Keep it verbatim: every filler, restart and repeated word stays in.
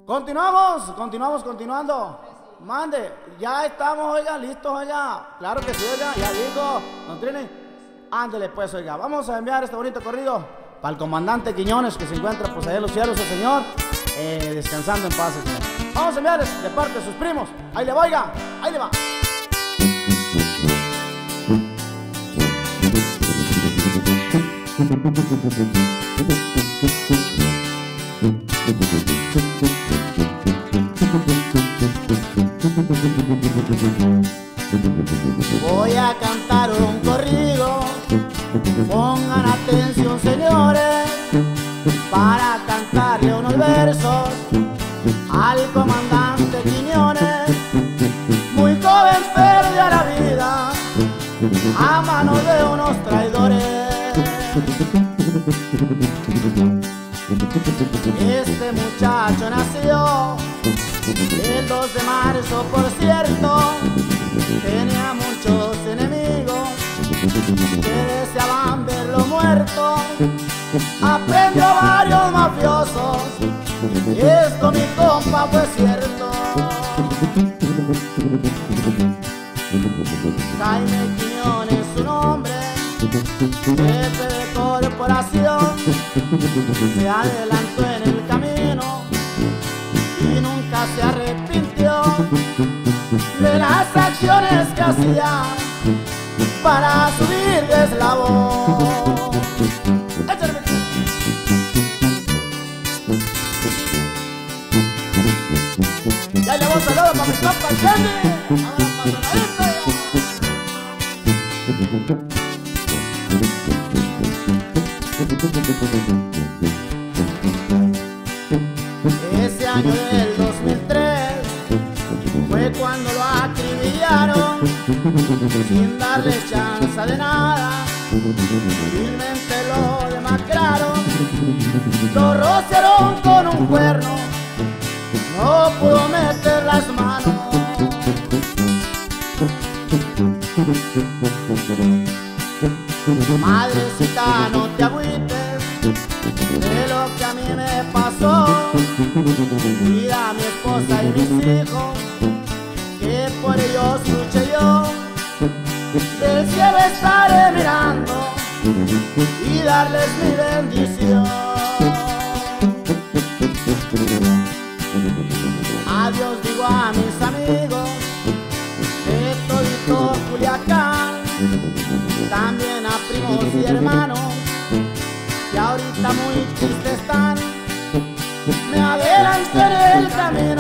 Continuamos, continuamos, continuando. Mande, ya estamos, oiga, listos, oiga. Claro que sí, oiga, ya dijo, don Trini. Ándele pues, oiga, vamos a enviar este bonito corrido para el comandante Quiñones, que se encuentra pues allá en los cielos, el señor, eh, descansando en paz, el señor. Vamos a enviarles de parte de sus primos. Ahí le va, oiga, ahí le va. Voy a cantar un corrido, pongan atención señores, para cantarle unos versos al comandante Quiñones, muy joven perdió la vida a manos de unos traidores. Este muchacho nació el dos de marzo, por cierto, tenía muchos enemigos que deseaban verlo muerto. Aprendió a varios mafiosos, y esto mi compa fue cierto. Jaime Quiñones su nombre, jefe de corporación, se adelantó en el camino y nunca se arrepintió de las acciones que hacía para subir de eslabón. Ya le voy a saludar para mi compa Jenny. Ese año del dos mil tres fue cuando lo acribillaron sin darle chance de nada. Vilmente lo demacraron, lo rociaron con un cuerno, no pudo meter las manos. Madrecita, no te agüites de lo que a mí me pasó. Cuida a mi esposa y mis hijos, que por ellos luché yo. Del cielo estaré mirando y darles mi bendición. Adiós digo a mis amigos de todito Culiacán, también a primos y hermanos que ahorita muy tristes están. Me adelanté en el camino